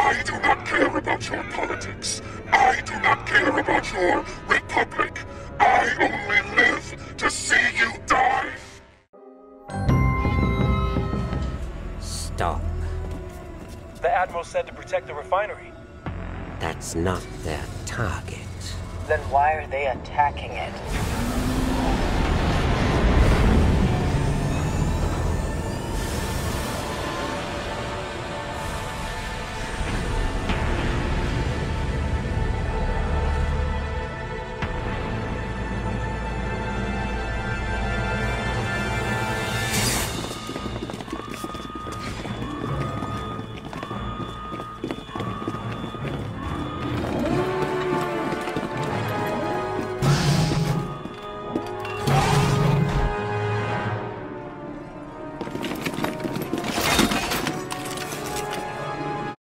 I do not care about your politics. I do not care about your republic. I only live to see you die. Stop. The Admiral said to protect the refinery. That's not their target. Then why are they attacking it?